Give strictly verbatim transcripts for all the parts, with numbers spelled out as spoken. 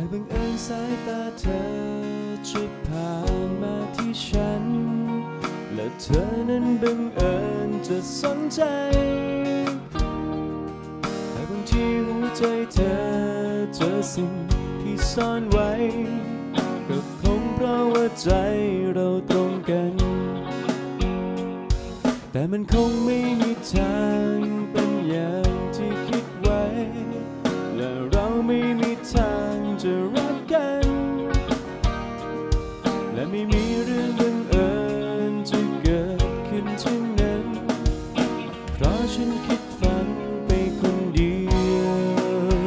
บังเอิญสายตาเธอจะผ่านมาที่ฉันและเธอนั้นบังเอิญจะสนใจแต่บางทีหัวใจเธอเจอสิ่งที่ซ่อนไว้ก็คงเพราะว่าใจเราตรงกันแต่มันคงไม่มีทางเป็นอย่างที่คิดไว้และเราไม่มีทางจะรักกันและไม่มีเรื่องบังเอิญจะเกิดขึ้นเช่นนั้นเพราะฉันคิดฝันไปคนเดียว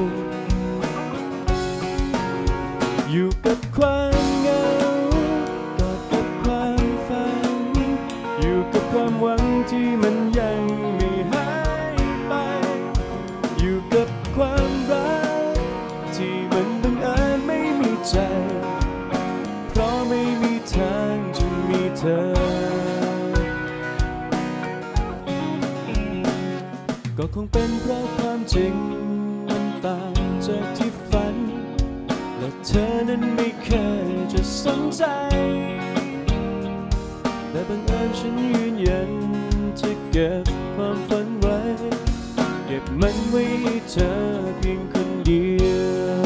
อยู่กับความเหงากอดกับความฝันอยู่กับความหวังที่มันยังไม่หายไปอยู่กับความรักที่มันบังเอิญไม่มีใจเพราะไม่มีทางจะมีเธอก็คงเป็นเพราะความจริงมันต่างจากที่ฝันและเธอนั้นไม่เคยจะสนใจแต่บังเอิญฉันยืนยันจะเก็บความฝันไว้เก็บมันไว้ให้เธอเพียงคนเดียว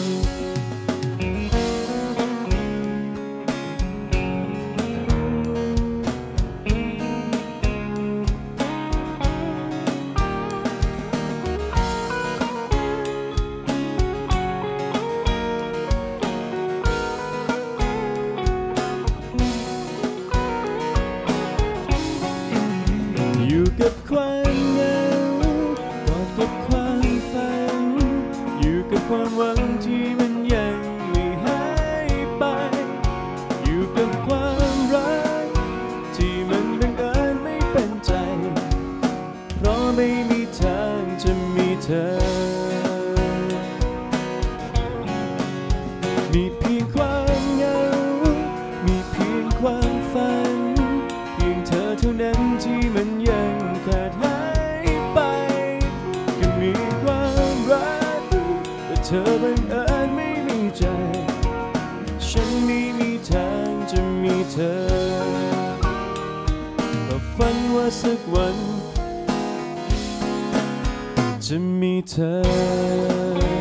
อยู่กับความเหงากอดกับความฝันอยู่กับความหวังที่มันยังไม่หายไปอยู่กับความรักที่มันบังเอิญไม่เป็นใจเพราะไม่มีทางจะมีเธอมีเพียงความเหงามีเพียงความฝันเพียงเธอเท่านั้นที่มันยังขาดหายไปก็มีความรักแต่เธอบังเอิญไม่มีใจฉันไม่มีทางจะมีเธอก็ฝันว่าสักวันจะมีเธอ